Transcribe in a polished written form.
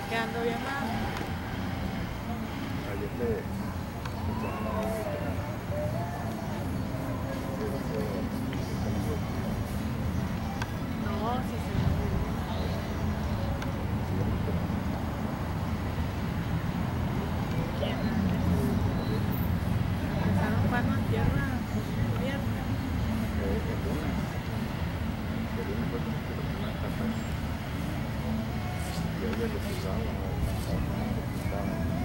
quedando bien más. Ayer le echaron la agua No, sí se ve muy bien. Empezaron cuando en tierra cubierta. el lunes fue como que la primera etapa y ella les ayudaba,